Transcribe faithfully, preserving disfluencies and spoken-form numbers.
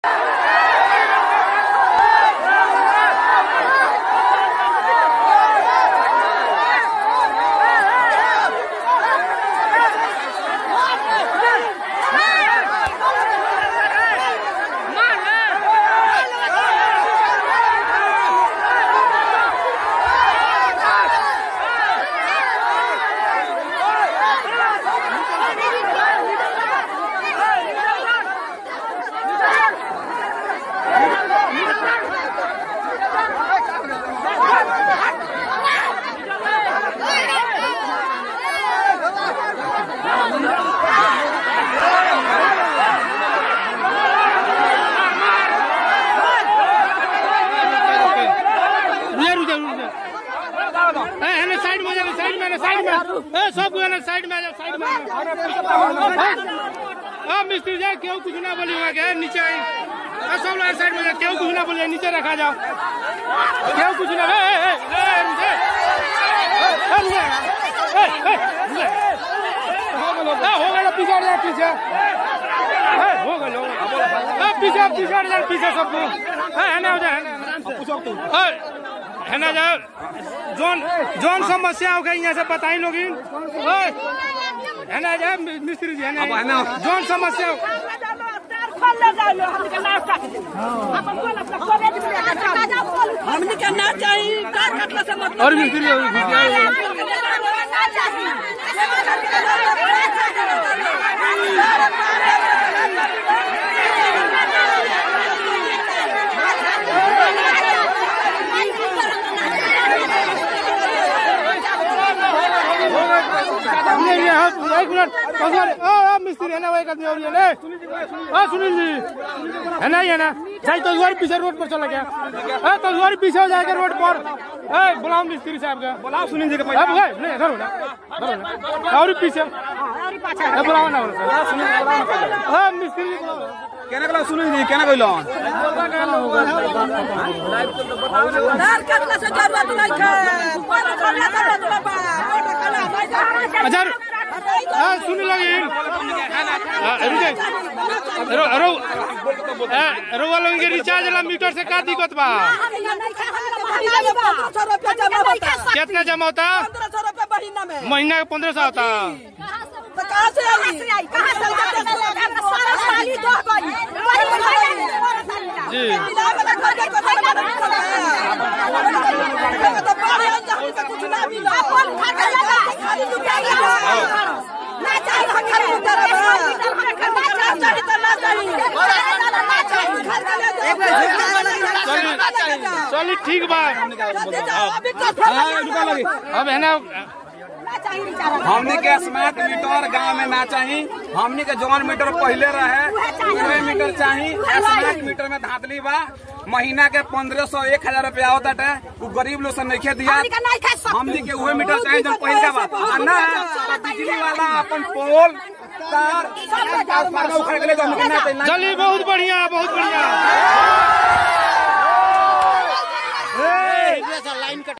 Side में जाओ, side में साइड में ए सब गए साइड में जाओ, साइड में अब मिस्त्री जाए क्यों कुछ ना बोली हुआ क्या नीचे आई सब लोग साइड में जाओ, क्यों कुछ ना बोलिए नीचे रखा जाओ, क्यों कुछ ना हो गया पीछे पीछे हो गया पीछे पीछे पीछे सब है ना हो जाए है ना जाओ जोन जोन समस्या हो गई यहाँ से बताई लोग है ना जाओ मिस्त्री जी है ना जोन समस्या हमने करना चाहिए और मिस्त्री एक मिनट मिस्त्री है ना एक आदमी और ये हाँ सुनील जी है ना ये ना जाए तस्वीर पीछे रोड पर चला गया तस्वीर पीछे हो जाएगा रोड पर बुलाओ मिस्त्री साहब का बुलाओ सुनील जी का नहीं धरो ना और पीछे बुलाओ ना हाँ मिस्त्री केना कहला सुनील जी केना कहलो अच्छा हाँ सुन लगी रोवा लोगन के रिचार्ज वाला मीटर से का दिक्कत बा कितना जमा होता महीना का पंद्रह सौ होता जी चलिए ठीक बा अब है ना हमने के स्मार्ट मीटर गांव में ना चाहिए, हमने के जौन मीटर पहले रहे वही मीटर चाहिए। स्मार्ट मीटर में धातली बा महीना के पंद्रह सौ एक हजार रुपया होता है, वो गरीब लोग से नहीं दिया। हमने के वही मीटर चाहिए जो पहले बा ना बिजली वाला अपन पोल तार उखाड़ के ले जाओ। चलिए बहुत बढ़िया बहुत बढ़िया।